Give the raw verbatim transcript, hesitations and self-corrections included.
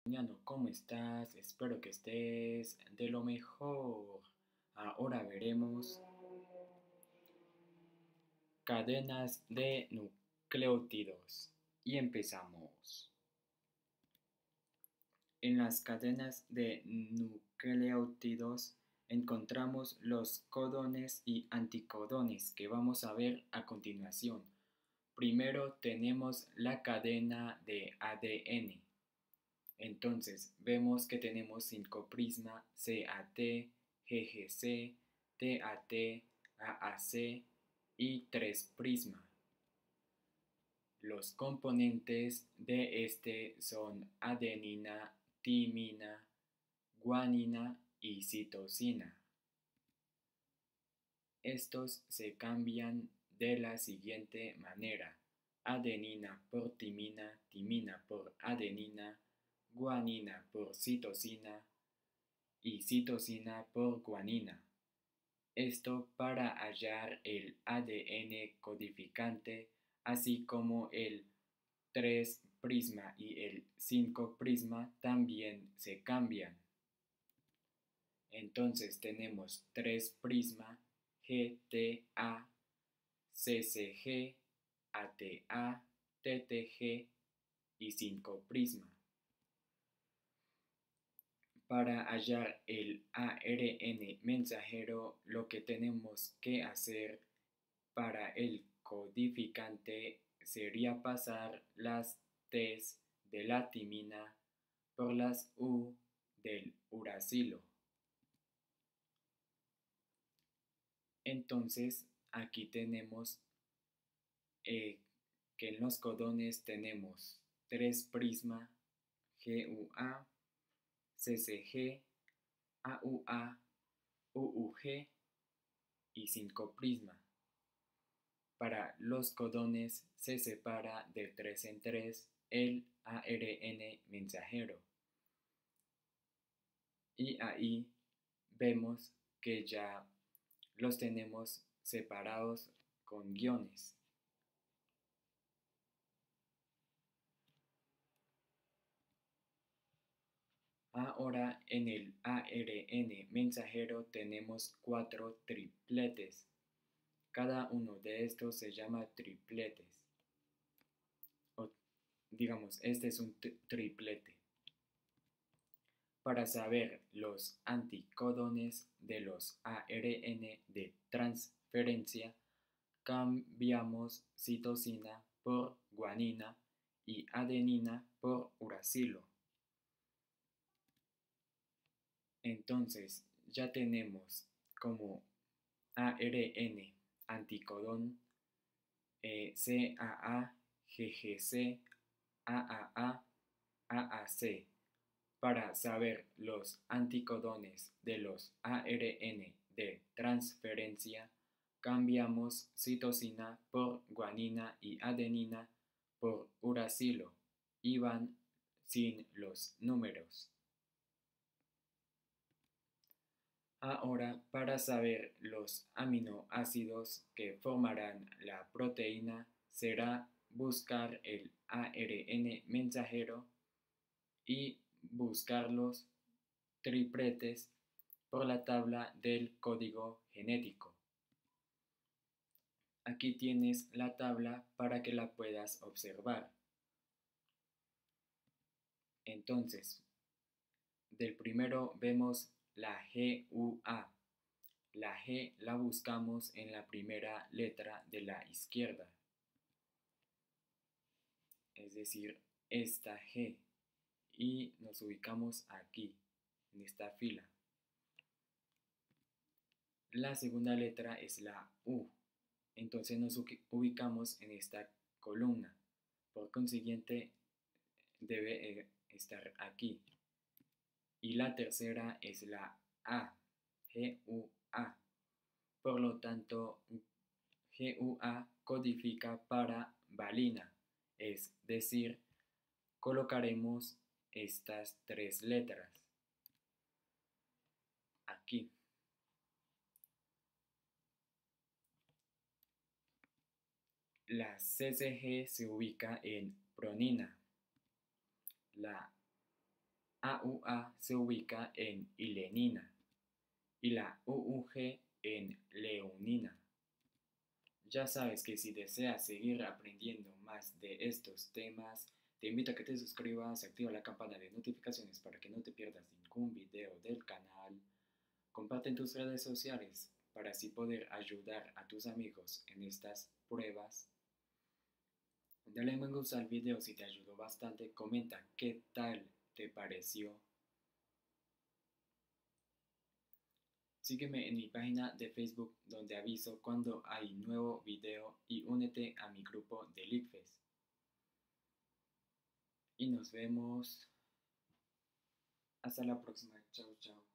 Ñano, ¿cómo estás? Espero que estés de lo mejor. Ahora veremos cadenas de nucleótidos. Y empezamos. En las cadenas de nucleótidos encontramos los codones y anticodones que vamos a ver a continuación. Primero tenemos la cadena de A D N. Entonces vemos que tenemos cinco prisma C A T, G G C, T A T, A A C y tres prisma. Los componentes de este son adenina, timina, guanina y citosina. Estos se cambian de la siguiente manera: adenina por timina, timina por adenina, guanina por citosina y citosina por guanina. Esto para hallar el A D N codificante, así como el tres prisma y el cinco prisma también se cambian. Entonces tenemos tres prisma, G T A, C C G, A T A, T T G y cinco prisma. Para hallar el A R N mensajero, lo que tenemos que hacer para el codificante sería pasar las T's de la timina por las U del uracilo. Entonces, aquí tenemos eh, que en los codones tenemos tres prisma, G U A, C C G, A U A, U U G y cinco prisma. Para los codones se separa de tres en tres el A R N mensajero. Y ahí vemos que ya los tenemos separados con guiones. Ahora en el A R N mensajero tenemos cuatro tripletes. Cada uno de estos se llama tripletes. O digamos, este es un triplete. Para saber los anticodones de los A R N de transferencia, cambiamos citosina por guanina y adenina por uracilo. Entonces ya tenemos como A R N anticodón eh, C A A, G G C, A A A, A A C. Para saber los anticodones de los A R N de transferencia, cambiamos citosina por guanina y adenina por uracilo y van sin los números. Ahora, para saber los aminoácidos que formarán la proteína, será buscar el A R N mensajero y buscar los tripletes por la tabla del código genético. Aquí tienes la tabla para que la puedas observar. Entonces, del primero vemos la G U A. La G la buscamos en la primera letra de la izquierda, es decir, esta G, y nos ubicamos aquí, en esta fila. La segunda letra es la U, entonces nos ubicamos en esta columna. Por consiguiente, debe estar aquí. Y la tercera es la A, G U A. Por lo tanto, G U A codifica para valina, es decir, colocaremos estas tres letras aquí. La C C G se ubica en pronina. La A U A se ubica en ilenina y la U U G en leonina. Ya sabes que si deseas seguir aprendiendo más de estos temas, te invito a que te suscribas, activa la campana de notificaciones para que no te pierdas ningún video del canal. Comparte en tus redes sociales para así poder ayudar a tus amigos en estas pruebas. Dale me gusta al video si te ayudó bastante, comenta qué tal te pareció. Sígueme en mi página de Facebook donde aviso cuando hay nuevo video y únete a mi grupo de LeakFest. Y nos vemos. Hasta la próxima. Chao, chao.